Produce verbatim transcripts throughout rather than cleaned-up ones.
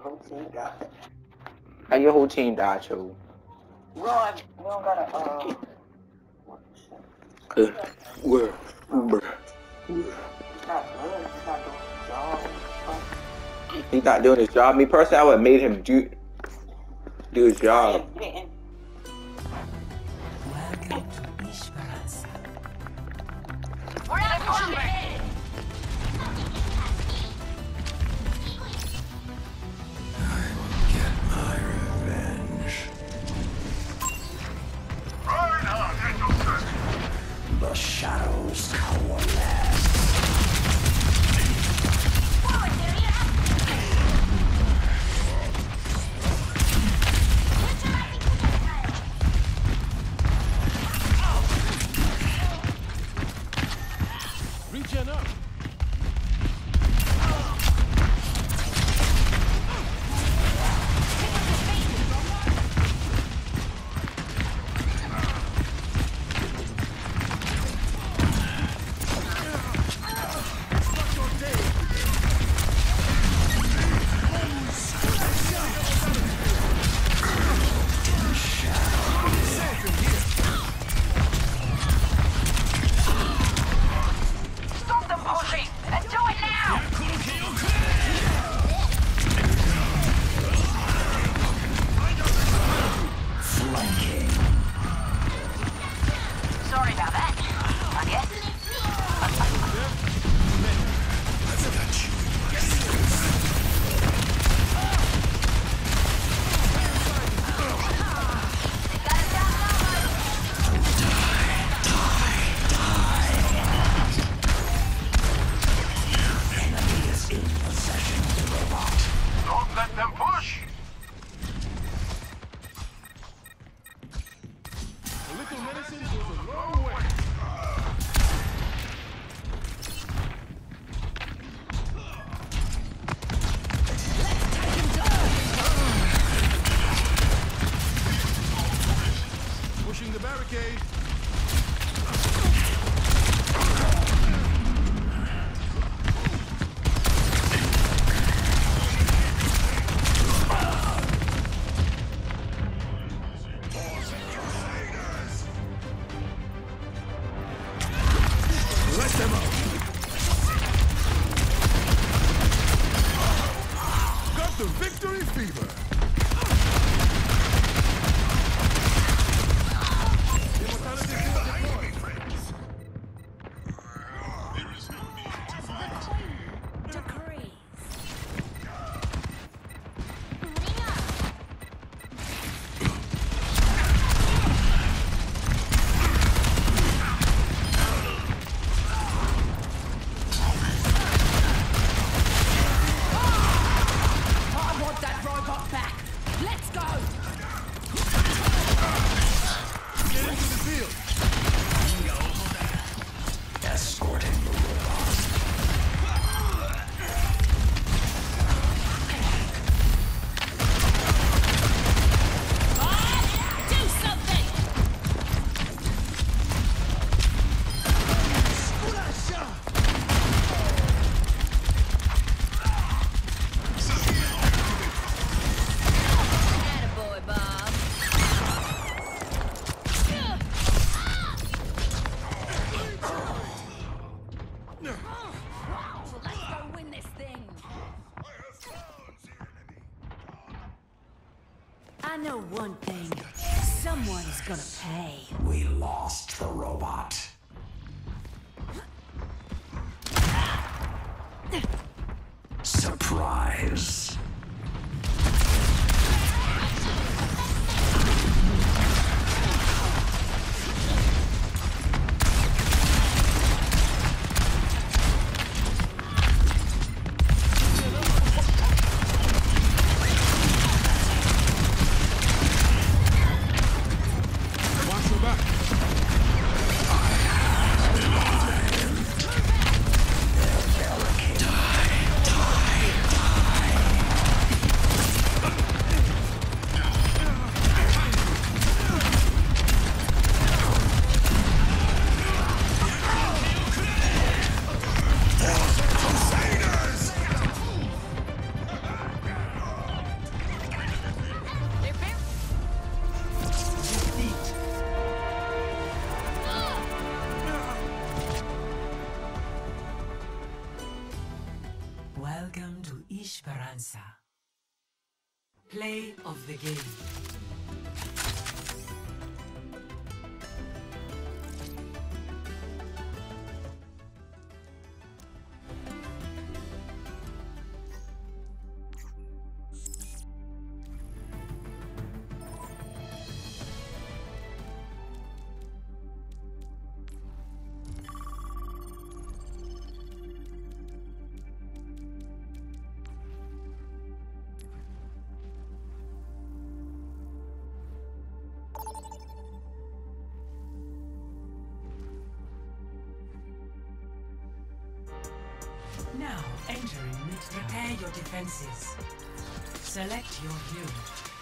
whole team died. How your whole team died, Cho? We don't, we don't gotta, uh... Uh, where? Bruh. He's not good. He's not doing his job. He's not doing his job. Me personally, I would have made him do do his job. Welcome to Esperanza. We're out of combat! I will get my revenge. The shadows coalesce. Regen up. Stop them pushing! And do it now! Flanking. Sorry about that, I guess. I've got you in my sights. Enemy is in possession of the robot. Don't let them push! A little medicine goes a long way. Pushing the barricade. Let them out. Got the victory fever. Immortality field deployed. There is no need to fight. Decrees. I want that robot back. Let's go. Get into the field. Escorting the robot. Do something. Attaboy, Bob. Let's go win this thing. I know one thing. Someone is gonna pay. We lost the robot. Surprise. Watch your back. Die, die, die. Welcome to Esperanza. Play of the game. Now, entering mid. Prepare your defenses. Select your hero.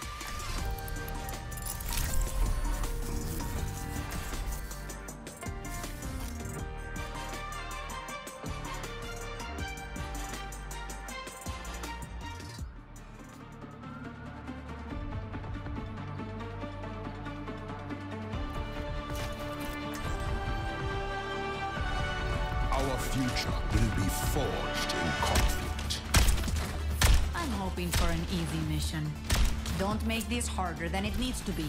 Our future will be forged in conflict. I'm hoping for an easy mission. Don't make this harder than it needs to be.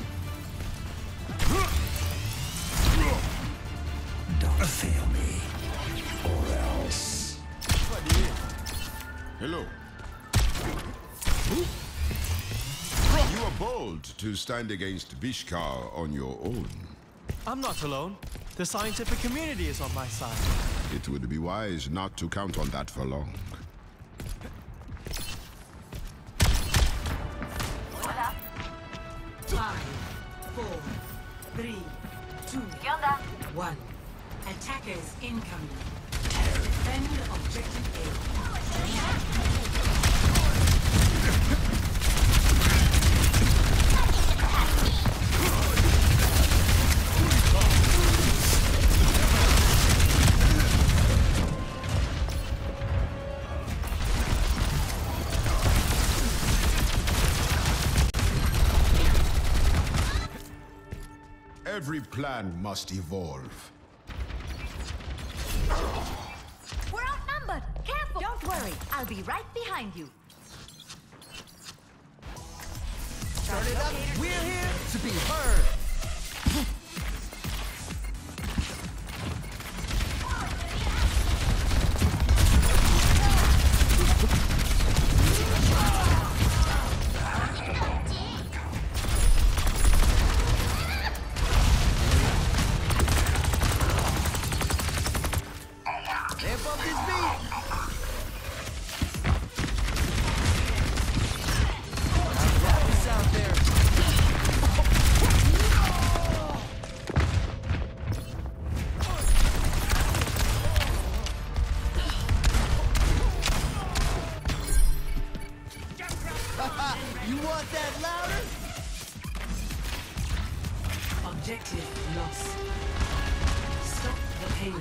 Don't fail me, or else. Hello. You are bold to stand against Vishkar on your own. I'm not alone. The scientific community is on my side. It would be wise not to count on that for long. Five, four, three, two, one. Attackers incoming. Defend objective A. Every plan must evolve. We're outnumbered! Careful! Don't worry, I'll be right behind you. Turn it up. We're here to be heard. Amp up this beat. What's out there? You want that louder? Objective lost. Stop the pain.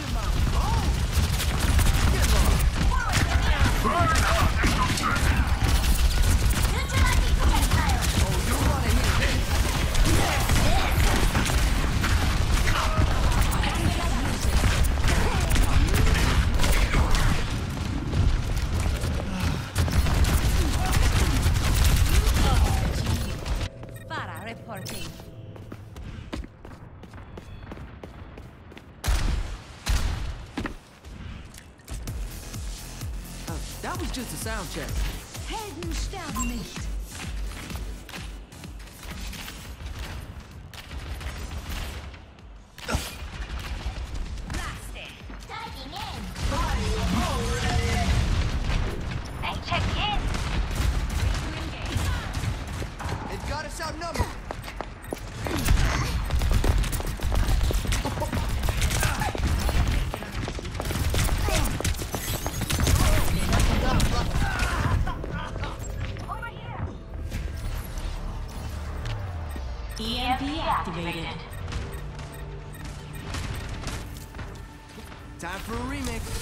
Para reporting. That was just a sound check. Helden sterben nicht. It got us outnumbered. E M P activated. Time for a remix.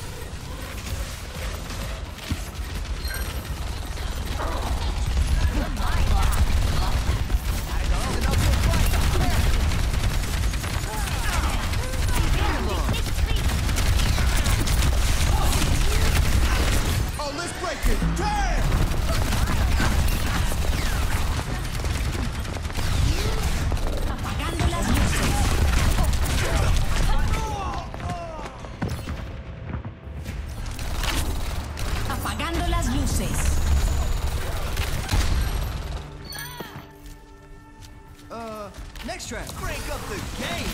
Oh, breaking! Damn! Apagando las luces. Apagando las luces. Uh, next track. Crank up the game.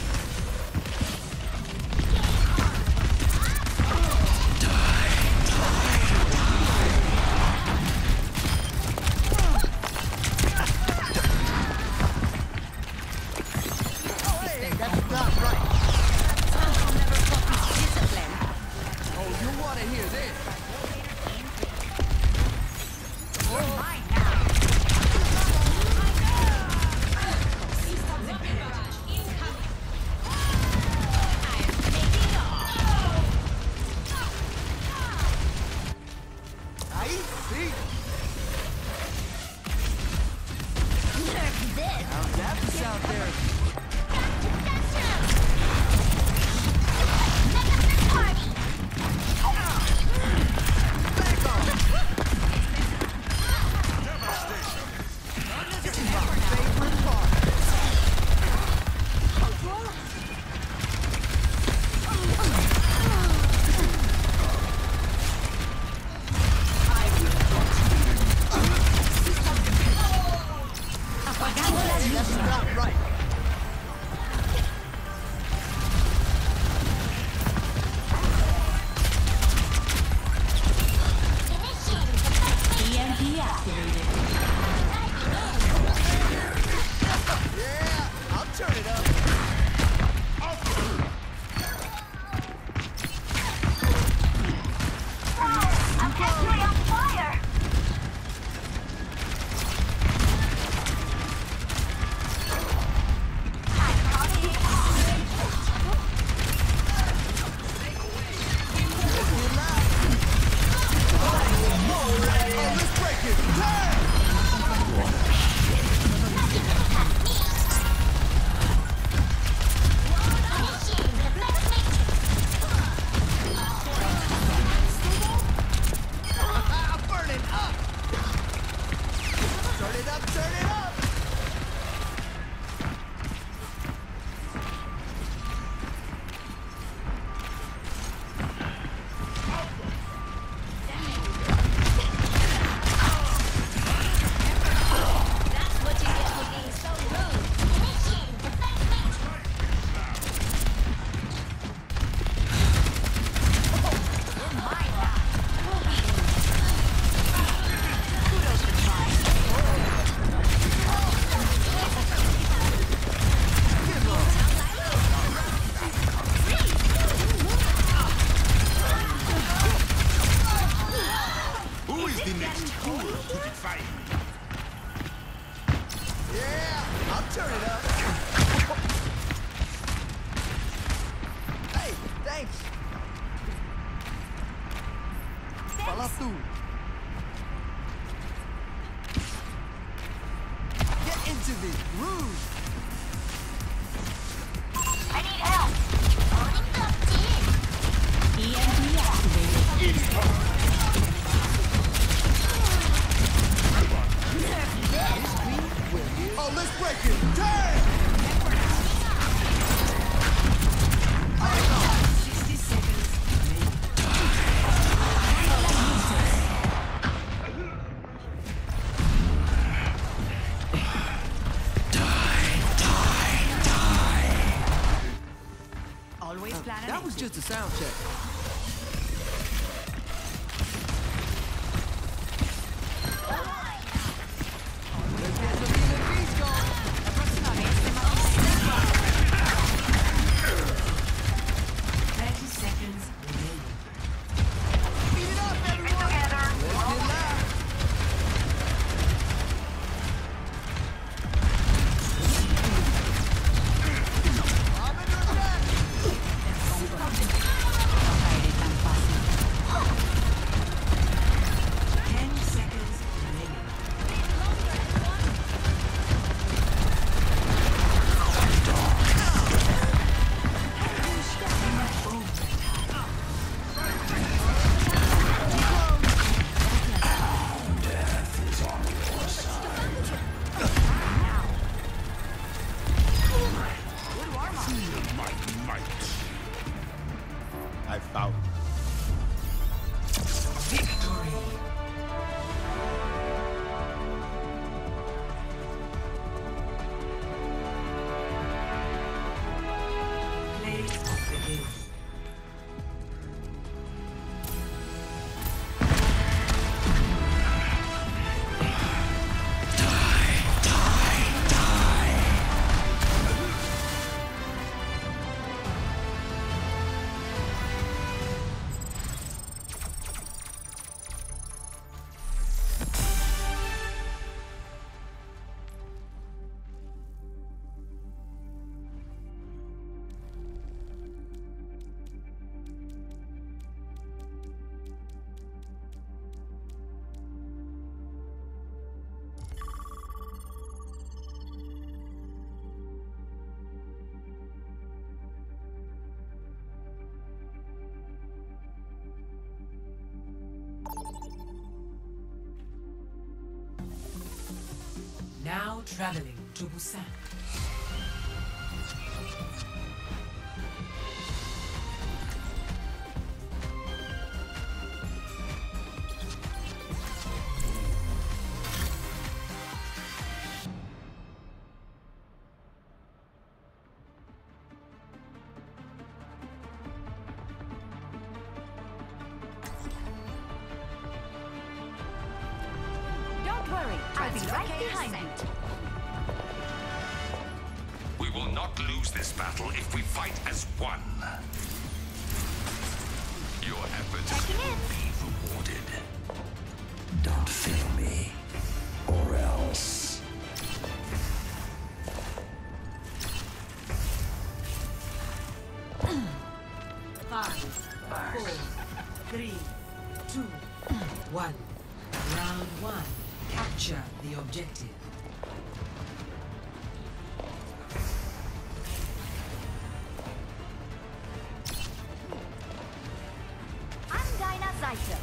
That was just a sound check. thirty seconds remaining. Beat it up, everyone! Together. I'm under attack. Now traveling to Busan. I'll be right behind you. We will not lose this battle if we fight as one. Your efforts will be rewarded. Don't fail me, or else. Five, four, three, two, one. Round one. Capture the objective. I'm Dinah Zaito.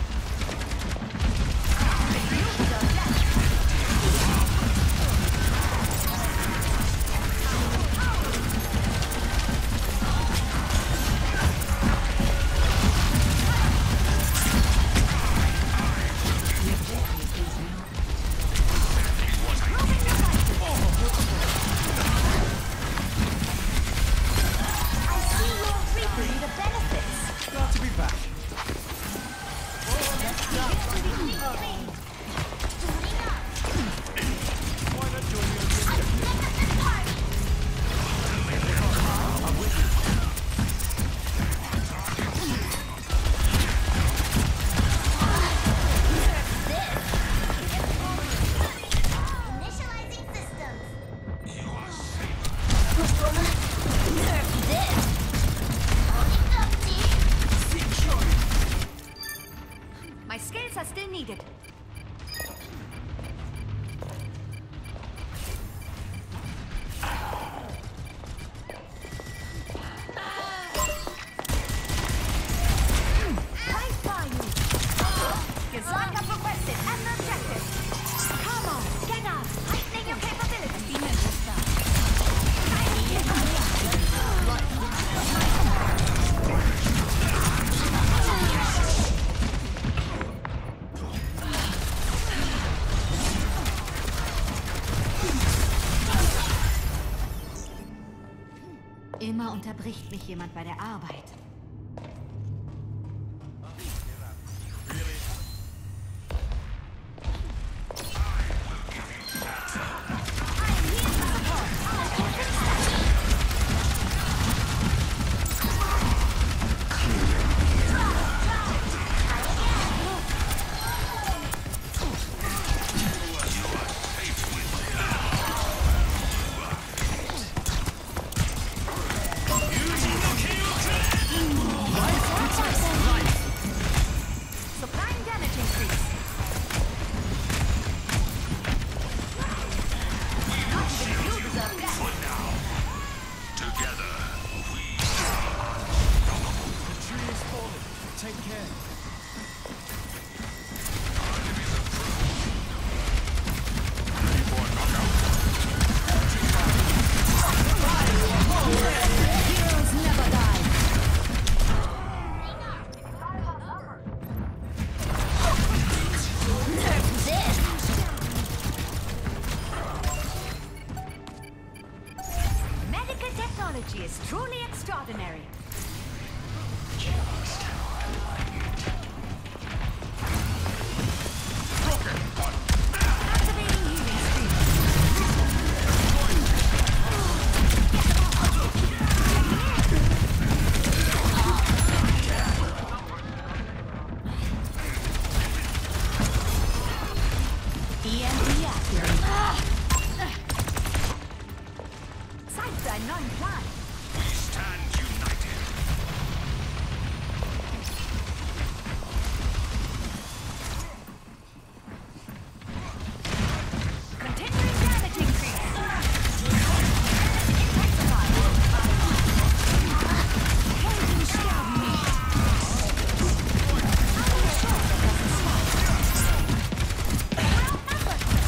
My skills are still needed. Right by you. Skills like I've requested and the objective. Come on, get up. Heightening your capabilities. Immer unterbricht mich jemand bei der Arbeit. Technology is truly extraordinary. Just how I like it. Activating healing stream. E M P activated. Sights are non-blind. We stand united. Continuing damage increase. Intensify.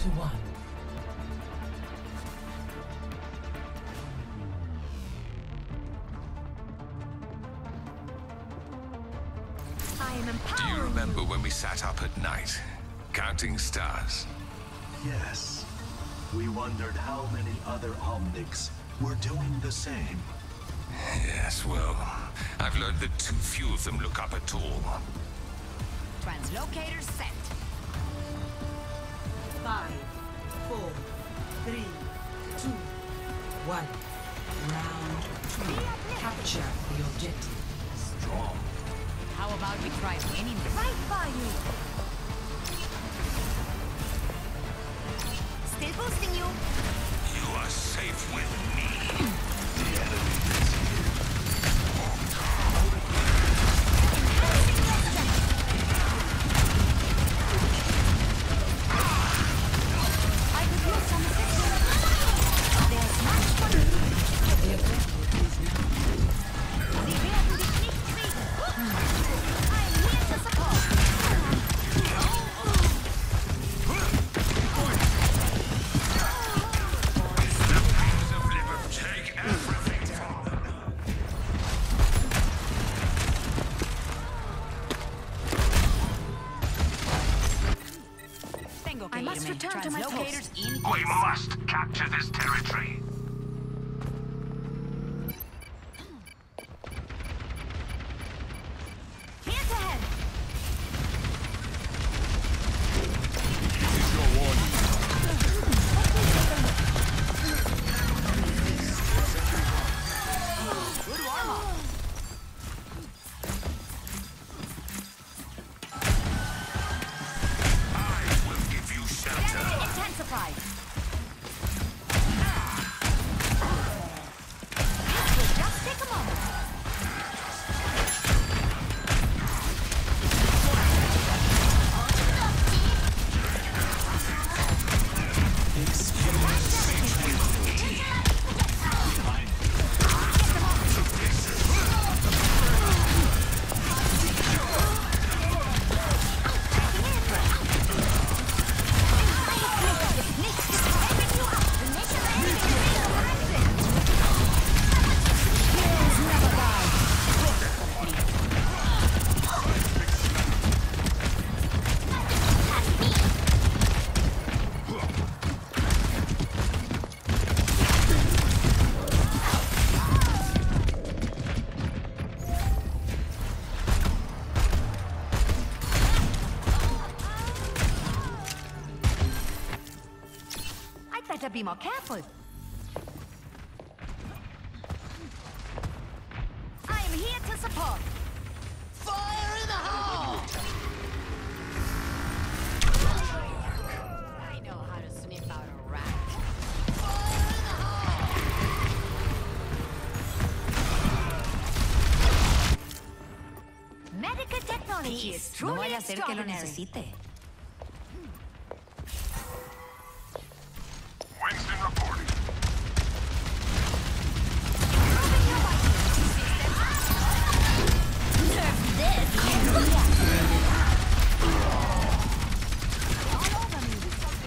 to one. I am Do you empowering remember when we sat up at night, counting stars? Yes. We wondered how many other Omnics were doing the same. Yes, well, I've learned that too few of them look up at all. Translocator set. Five, four, three, two, one. Round two. Capture the objective. Strong. How about we try winning this? right by you. Still boosting you. You are safe with me. The enemy is here. I could use some assistance. There's much for you. The objective is now. Sie werden dich nicht kriegen. I'm here to support. Take everything from them. Tengo que I must irme. return to my Translocators post. in We place. must capture this territory. Here's ahead. Is your warning. Good warm-up. I will give you shelter. Damage intensified. This will just take a moment. I'd better be more careful. I'm here to support. Fire in the hole! I know how to sniff out a rat. Medical technology is No truly vaya a ser que lo extraordinary. necesite. Winston reporting. Improving your vitals. Nerf this. All over me.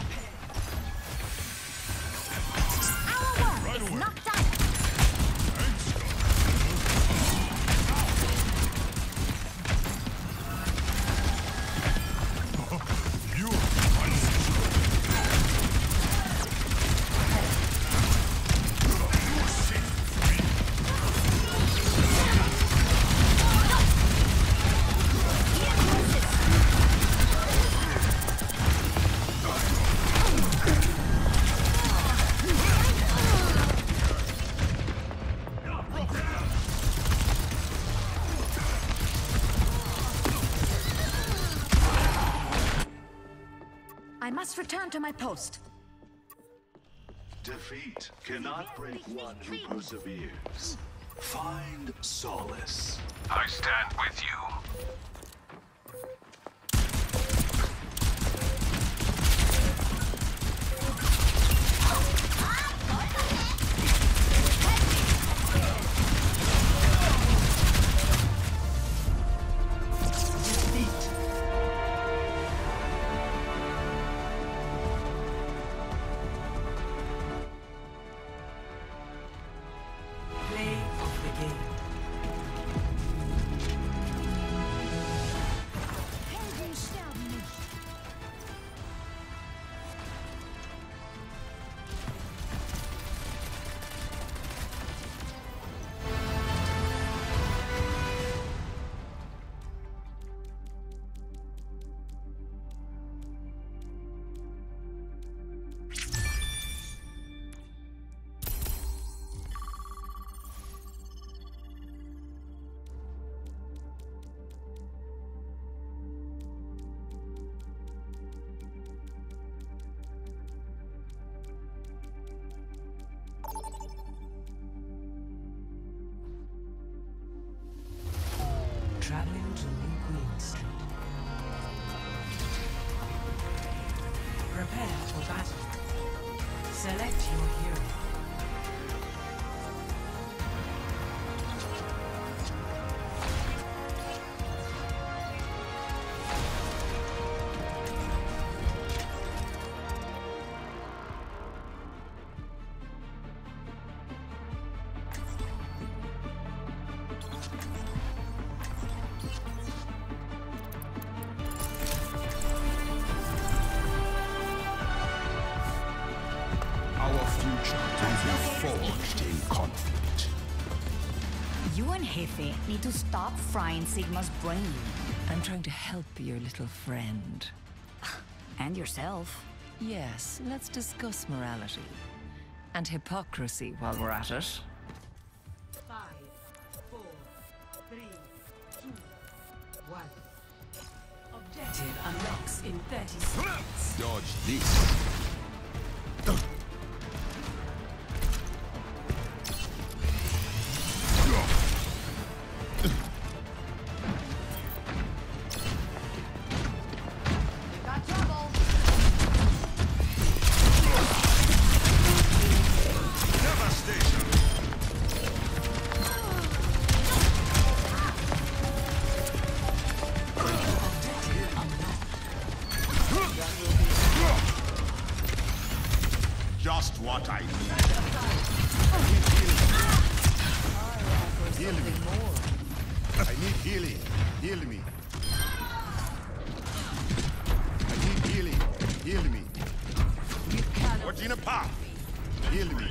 Our work is not done. You Here to assist. I must return to my post. Defeat cannot break one who perseveres. Find solace. I stand with you. Defeat. Prepare for battle. Select your hero. Forged in conflict. You and Hefe need to stop frying Sigma's brain. I'm trying to help your little friend. And yourself. Yes, let's discuss morality. And hypocrisy while we're at it. Five, four, three, two, one. Objective unlocks in thirty seconds. Dodge this. Just what I need. Heal me. I need healing. Heal me. I need healing. Heal me. What's in a path? Heal me.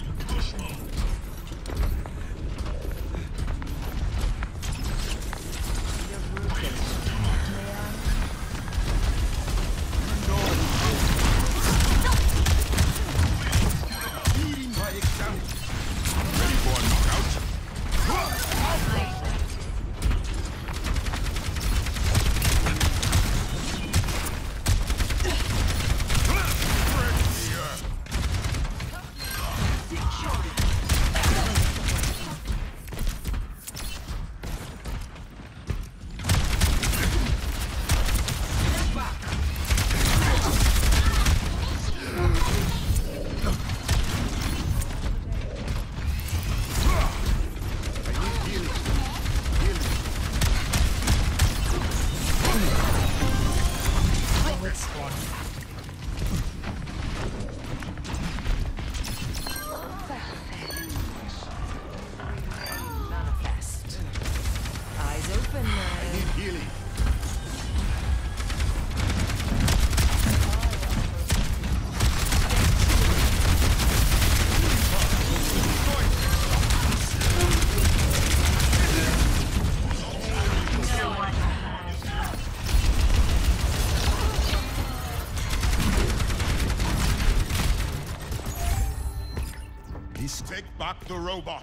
Take back the robot.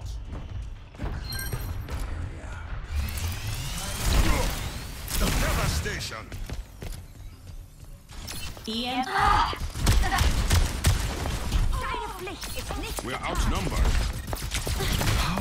Devastation. Ian. We're outnumbered. How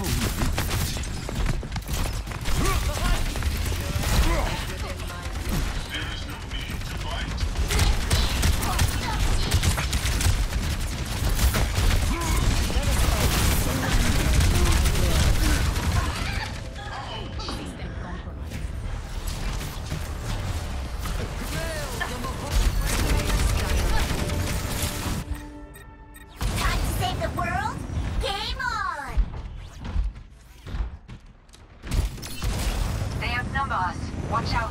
Watch out!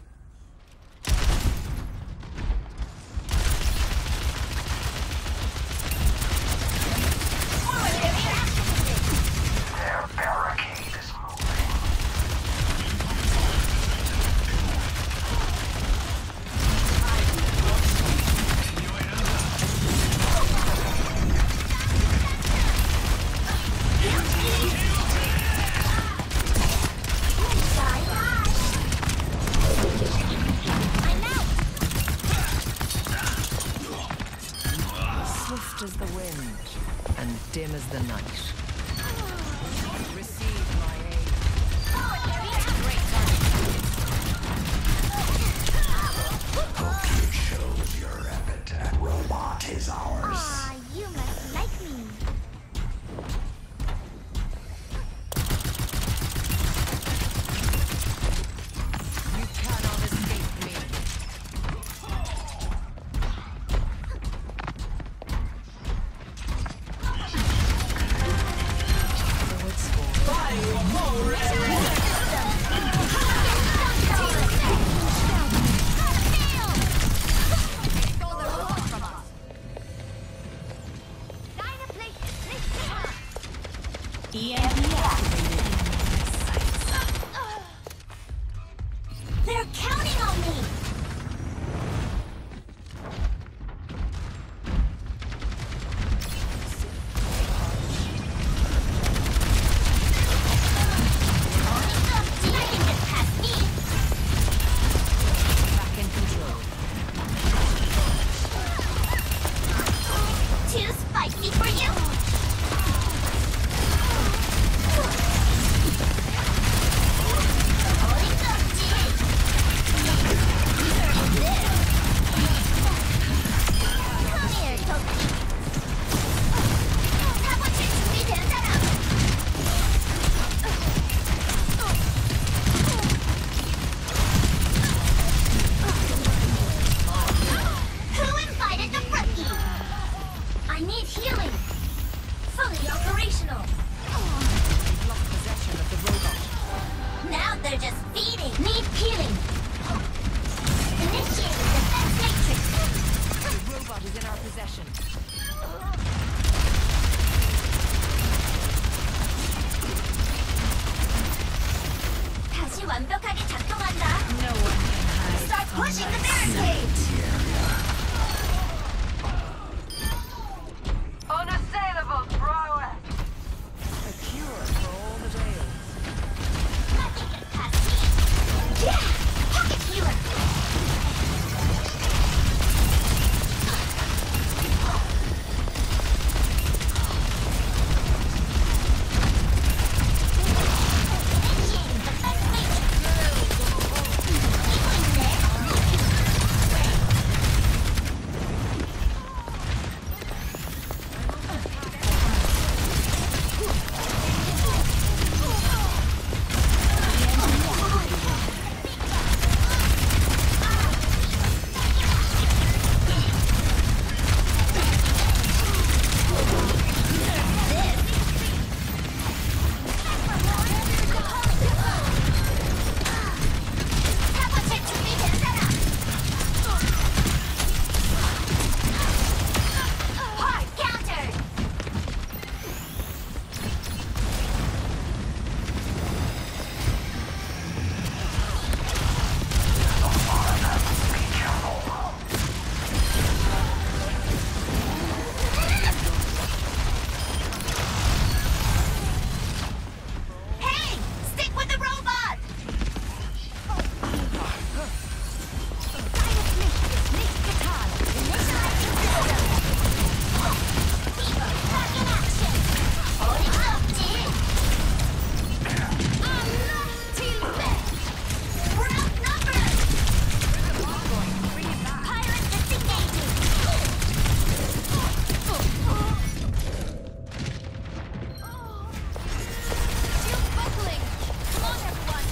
Their barricade is Swift as the wind, and dim as the night. Receive my aid. Hope you shows your appetite, robotic. is ours. Ah, you must like me. You cannot escape me. They're counting on me! Nothing gets past me! Back in control. Too spicy for you? Come here, Toki. 他不去准备点在哪？ Who invited the rookie? I need healing. Fully operational. We've lost possession of the robot. Now they're just feeding. Need healing. Initiating defense matrix. The robot is in our possession. 다시 완벽하게 작동한다. No one can hide Start from pushing the my barricade. Unassailable prowess! A cure for all the tales. Nothing gets past me. Yeah! Pocket healer. Initiating defense matrix. Healing there. Hard counter! Hey! Stick with the robot! Fever, back in action! Holding up, team! Team back! We're outnumbered! Pirate disengaging! Shield buckling! Come on, everyone!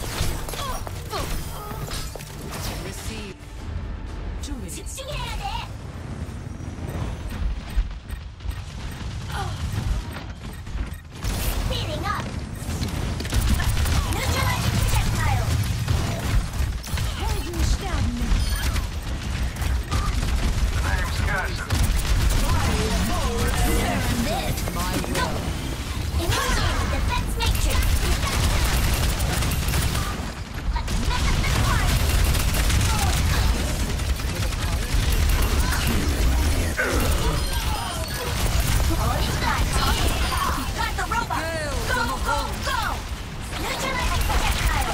Receive. Two minutes. 집중해야 돼! Speeding up! Neutralizing projectile! Helden sterben nicht! This! My will! Initiating defense matrix! Let's mess up this party! Holding back, team! Got the robot! Go, go, go! Neutralizing projectile!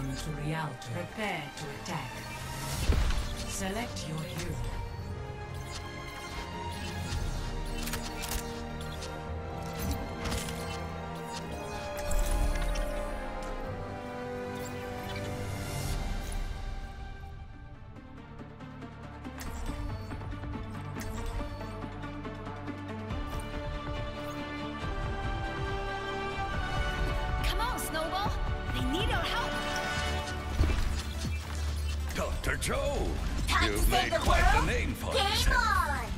to Rialto. Prepare to attack. Select your hero. Snowball, they need our help. Doctor Joe, Time you've to save made the quite world. the name for Game yourself. on!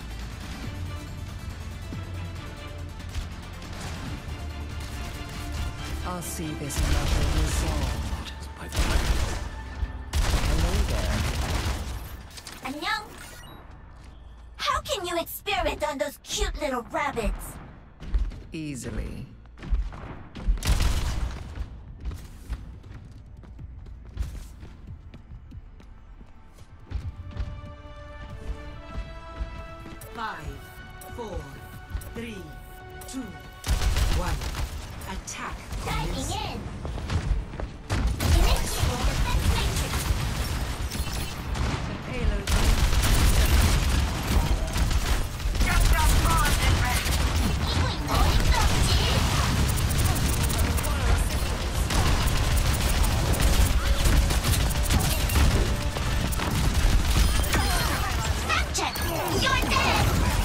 I'll see this matter resolved. Hello there. Annyeong. How can you experiment on those cute little rabbits? Easily. Five, four, three, two, one. Attack. Diving in. Initiating defense matrix. The payload. Just got paused and ready. 이거 이거 어렵지? Snap check. You're dead.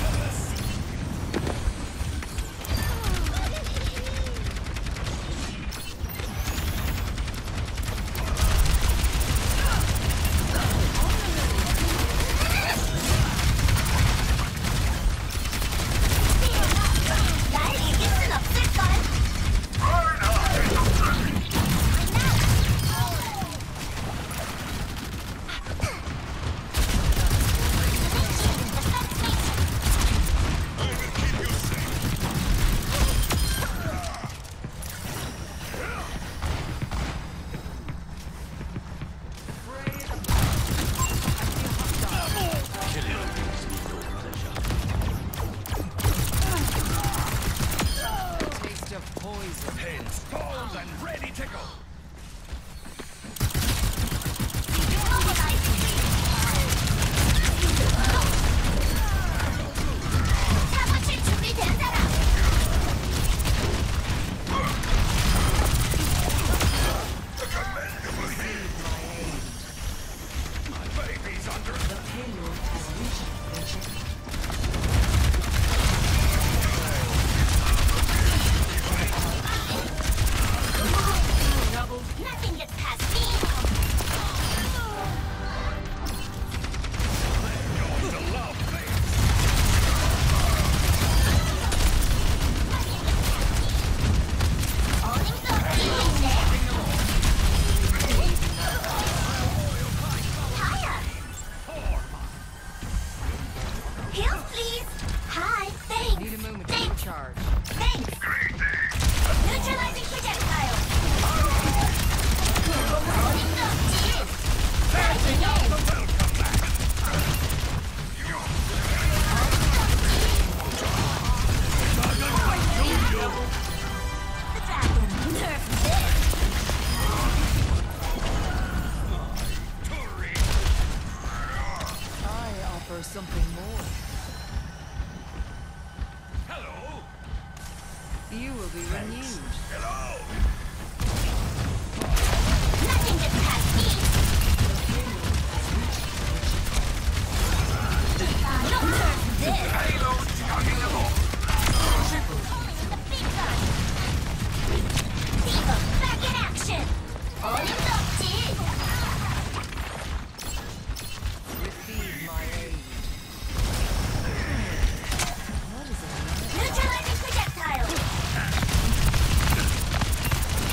날 이길 순 없을걸? Taste of poison. Pins, balls, and ready to go. 사무실 준비된 사람. My baby's under The payload has reached the checkpoint. Nothing gets past me. the love thing. 어림도 없지 있네. Hiya. Heals, please. Hi, thanks. Need a moment to Thanks. recharge. Thanks. Neutralizing projectile. 어림도 없지. Diving in. The dragon. Nerf this. I offer something more. Hello. You will be renewed. Hello. Nothing gets past me. Don't nerf this. Payload chugging along. Only the big gun. Diva, back in action. 어림도 없지. Receive my aid. What is it? Neutralizing projectile.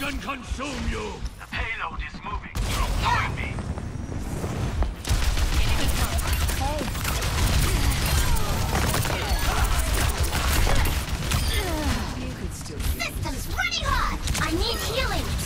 can consume you. The payload is moving. Join me. System's running hot! I need healing!